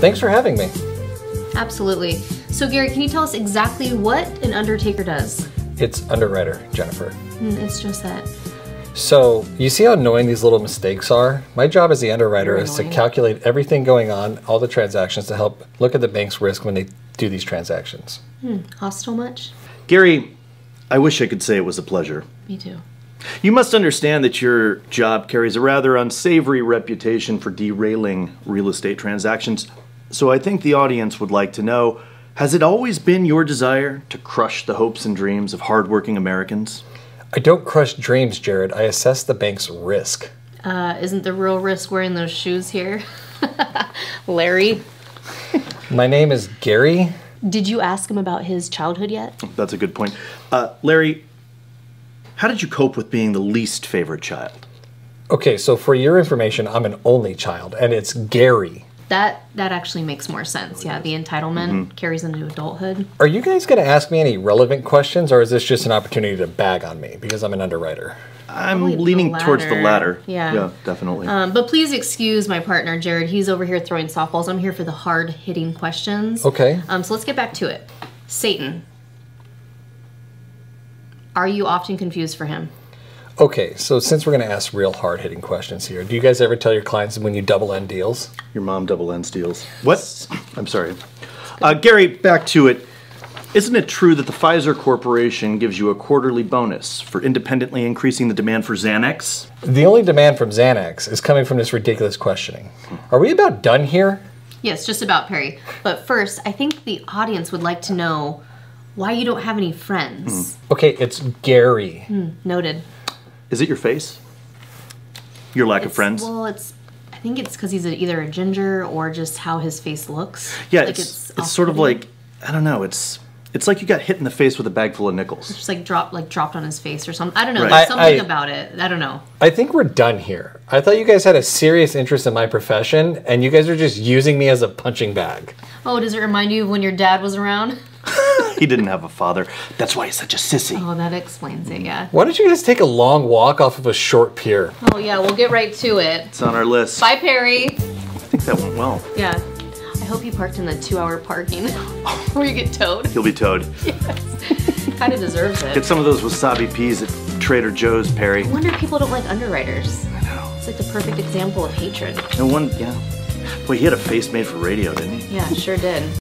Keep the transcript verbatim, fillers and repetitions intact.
Thanks for having me. Absolutely. So Gary, can you tell us exactly what an undertaker does? It's underwriter, Jennifer. Mm, it's Josette. So, you see how annoying these little mistakes are? My job as the underwriter Very is annoying. to calculate everything going on, all the transactions, to help look at the bank's risk when they do these transactions. Hmm. Hostile much? Gary, I wish I could say it was a pleasure. Me too. You must understand that your job carries a rather unsavory reputation for derailing real estate transactions. So I think the audience would like to know, has it always been your desire to crush the hopes and dreams of hardworking Americans? I don't crush dreams, Jared. I assess the bank's risk. Uh, isn't the real risk wearing those shoes here? Larry? My name is Gary. Did you ask him about his childhood yet? That's a good point. Uh, Larry, how did you cope with being the least favorite child? Okay, so for your information, I'm an only child, and it's Gary. That that actually makes more sense. Yeah, the entitlement Mm-hmm. carries into adulthood. Are you guys going to ask me any relevant questions, or is this just an opportunity to bag on me because I'm an underwriter? I'm Probably the leaning towards the latter. latter. Yeah. Yeah, definitely. Um, but please excuse my partner, Jared. He's over here throwing softballs. I'm here for the hard-hitting questions. Okay. Um, so let's get back to it. Satan. Are you often confused for him? Okay, so since we're going to ask real hard-hitting questions here, do you guys ever tell your clients when you double-end deals? Your mom double ends deals. What? I'm sorry. Uh, Gary, back to it. Isn't it true that the Pfizer Corporation gives you a quarterly bonus for independently increasing the demand for Xanax? The only demand from Xanax is coming from this ridiculous questioning. Are we about done here? Yes, just about, Perry. But first, I think the audience would like to know why you don't have any friends. Okay, it's Gary. Mm, noted. Is it your face? Your lack of It's- friends? Well, it's. I think it's because he's a, either a ginger or just how his face looks. Yeah, Like it's, it's sort of off-putting. like, I don't know, it's it's like you got hit in the face with a bag full of nickels. Just like dropped, like dropped on his face or something. I don't know. Right. There's I- something I- about it. I don't know. I think we're done here. I thought you guys had a serious interest in my profession, and you guys are just using me as a punching bag. Oh, does it remind you of when your dad was around? He didn't have a father. That's why he's such a sissy. Oh, that explains it. Yeah. Why don't you guys take a long walk off of a short pier? Oh yeah, we'll get right to it. It's on our list. Bye, Perry. I think that went well. Yeah. I hope you parked in the two-hour parking where you get towed. He'll be towed. Kind of deserves it. Get some of those wasabi peas at Trader Joe's, Perry. I wonder if people don't like underwriters. I know. It's like the perfect example of hatred. No one, yeah. Boy, he had a face made for radio, didn't he? Yeah, sure did.